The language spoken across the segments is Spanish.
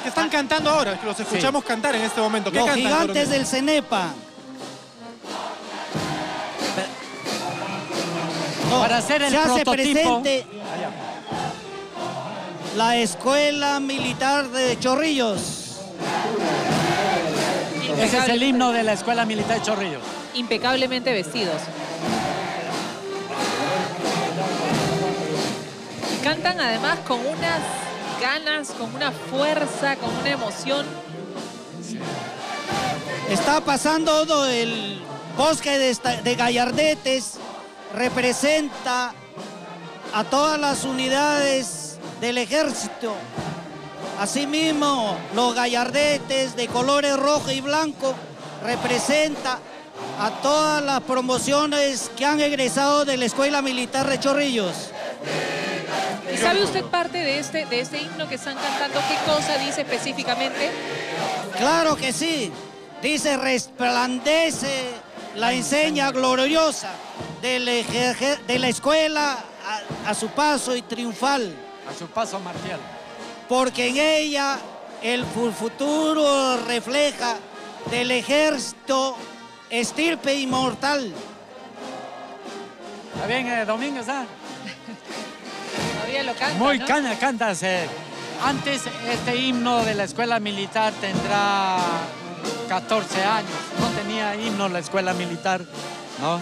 ¿Qué están cantando ahora? Que los escuchamos cantar en este momento. ¿Qué Los cantan, gigantes coronel? del CENEPA. Para hacer el se hace prototipo. presente la Escuela Militar de Chorrillos. Ese es el himno de la Escuela Militar de Chorrillos. Impecablemente vestidos. Cantan además con unas ganas, con una fuerza, con una emoción. Está pasando el bosque de Gallardetes, representa a todas las unidades del ejército. Asimismo, los gallardetes de colores rojo y blanco representa a todas las promociones que han egresado de la Escuela Militar de Chorrillos. ¿Y sabe usted parte de este himno que están cantando? ¿Qué cosa dice específicamente? Claro que sí. Dice, resplandece la enseña gloriosa de la escuela a su paso y triunfal. A su paso marcial. Porque en ella el futuro refleja del ejército estirpe inmortal. Está bien, Domínguez, ¿ah? Todavía lo canta, Muy ¿no? cantas. Antes este himno de la escuela militar tendrá 14 años. No tenía himno la escuela militar, ¿no?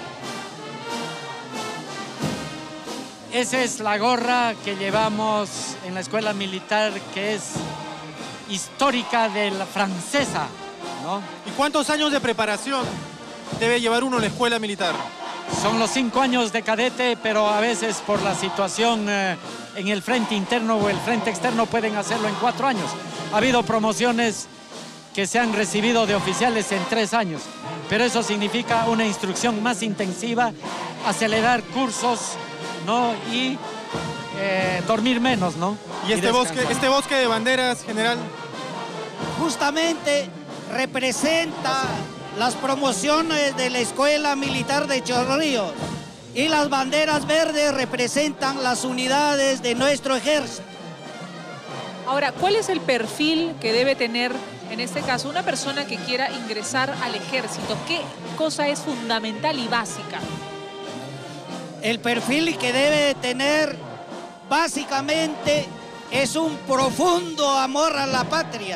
Esa es la gorra que llevamos en la escuela militar, que es histórica de la francesa, ¿no? ¿Y cuántos años de preparación debe llevar uno en la escuela militar? Son los 5 años de cadete, pero a veces por la situación en el frente interno o el frente externo pueden hacerlo en 4 años. Ha habido promociones que se han recibido de oficiales en 3 años, pero eso significa una instrucción más intensiva, acelerar cursos, ¿no? Y dormir menos, ¿no? ¿Y este bosque de banderas, general? Justamente representa las promociones de la Escuela Militar de Chorrillos y las banderas verdes representan las unidades de nuestro ejército. Ahora, ¿cuál es el perfil que debe tener, en este caso, una persona que quiera ingresar al ejército? ¿Qué cosa es fundamental y básica? El perfil que debe tener básicamente es un profundo amor a la patria.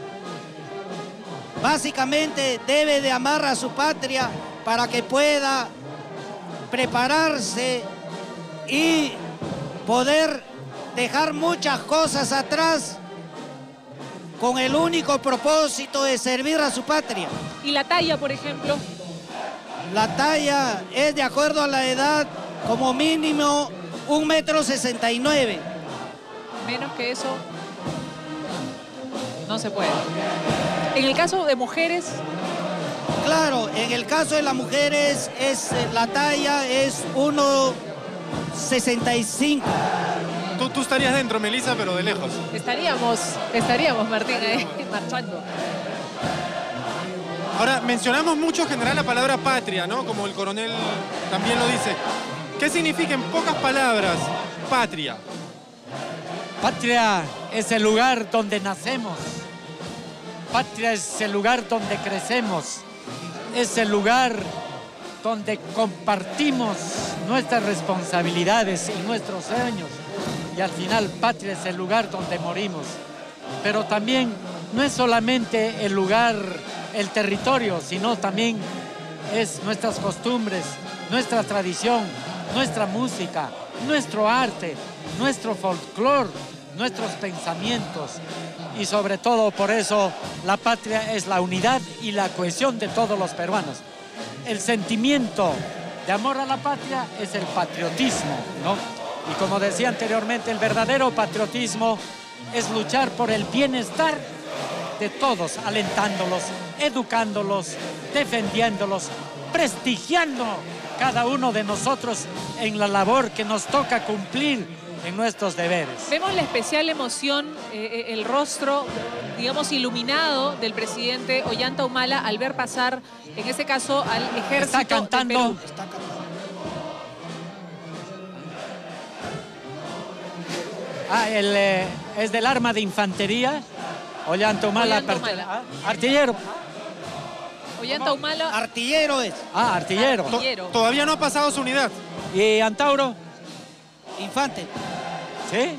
Básicamente debe de amar a su patria para que pueda prepararse y poder dejar muchas cosas atrás con el único propósito de servir a su patria. ¿Y la talla, por ejemplo? La talla es de acuerdo a la edad, como mínimo 1,69 m. Menos que eso no se puede. En el caso de mujeres, Claro, en el caso de las mujeres la talla es 1,65. Tú estarías dentro, Melissa, pero de lejos. estaríamos Martín, marchando. Ahora, mencionamos mucho, general, la palabra patria, ¿no? Como el coronel también lo dice. ¿Qué significa en pocas palabras patria? Patria es el lugar donde nacemos. Patria es el lugar donde crecemos. Es el lugar donde compartimos nuestras responsabilidades y nuestros sueños. Y al final, patria es el lugar donde morimos. Pero también no es solamente el lugar, el territorio, sino también es nuestras costumbres, nuestra tradición, nuestra música, nuestro arte, nuestro folclore, nuestros pensamientos. Y sobre todo por eso la patria es la unidad y la cohesión de todos los peruanos. El sentimiento de amor a la patria es el patriotismo, ¿no? Y como decía anteriormente, el verdadero patriotismo es luchar por el bienestar de todos, alentándolos, educándolos, defendiéndolos, prestigiando cada uno de nosotros en la labor que nos toca cumplir en nuestros deberes. Vemos la especial emoción, el rostro, digamos, iluminado del presidente Ollanta Humala al ver pasar, en este caso, al ejército Está cantando. del Perú. Es del arma de infantería Ollantumala. Ollantumala. Artillero. Ollanta-Humala. Artillero es. Artillero. Artillero. Todavía no ha pasado su unidad. ¿Y Antauro? Infante. Sí.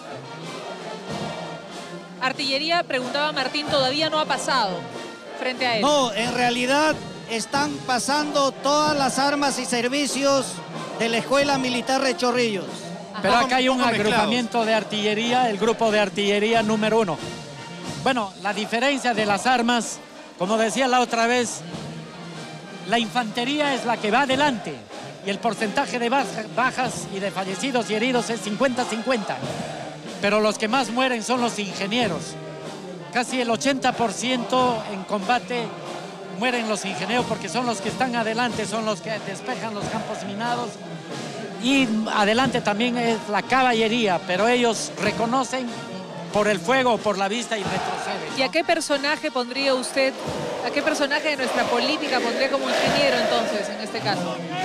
Artillería, preguntaba Martín, todavía no ha pasado frente a él. No, en realidad están pasando todas las armas y servicios de la Escuela Militar de Chorrillos. Pero acá hay un poco mezclados. agrupamiento de artillería, el grupo de artillería número 1. Bueno, la diferencia de las armas, como decía la otra vez, la infantería es la que va adelante y el porcentaje de bajas y de fallecidos y heridos es 50-50. Pero los que más mueren son los ingenieros. Casi el 80% en combate mueren los ingenieros porque son los que están adelante, son los que despejan los campos minados. Y adelante también es la caballería, pero ellos reconocen por el fuego, por la vista y retroceden, ¿no? ¿Y a qué personaje pondría usted, a qué personaje de nuestra política pondría como ingeniero entonces, en este caso?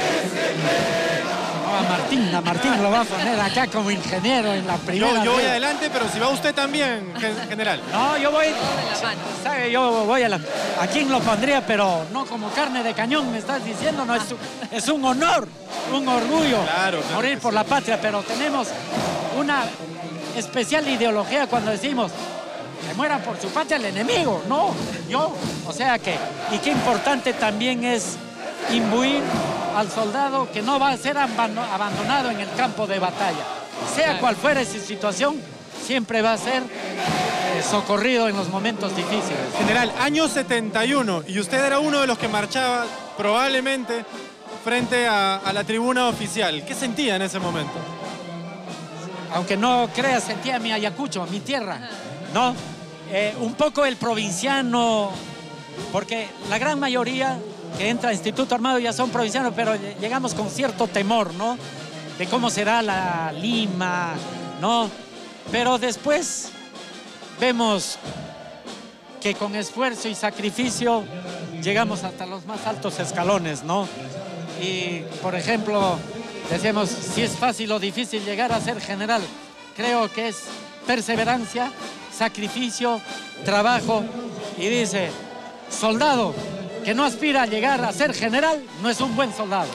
No, a Martín lo va a poner acá como ingeniero en la primera. Yo voy vez. adelante, pero si va usted también, general. No, yo voy. Todo de la mano. ¿Sabe? Yo voy a quién lo pondría, pero no como carne de cañón, me estás diciendo, no es un honor, un orgullo Claro, morir que por sí. la patria, pero tenemos una especial ideología cuando decimos que muera por su patria el enemigo, no, yo. O sea que, y qué importante también es imbuir al soldado que no va a ser abandonado en el campo de batalla. Sea Claro. cual fuera su situación, siempre va a ser socorrido en los momentos difíciles. General, año 71, y usted era uno de los que marchaba probablemente frente a la tribuna oficial. ¿Qué sentía en ese momento? Aunque no creas, sentía mi Ayacucho, mi tierra, ¿no? Un poco el provinciano, porque la gran mayoría que entra al Instituto Armado ya son provincianos, pero llegamos con cierto temor, ¿no? De cómo será la Lima, ¿no? Pero después vemos que con esfuerzo y sacrificio llegamos hasta los más altos escalones, ¿no? Y, por ejemplo, decíamos, si es fácil o difícil llegar a ser general, creo que es perseverancia, sacrificio, trabajo, y dice, soldado que no aspira a llegar a ser general no es un buen soldado.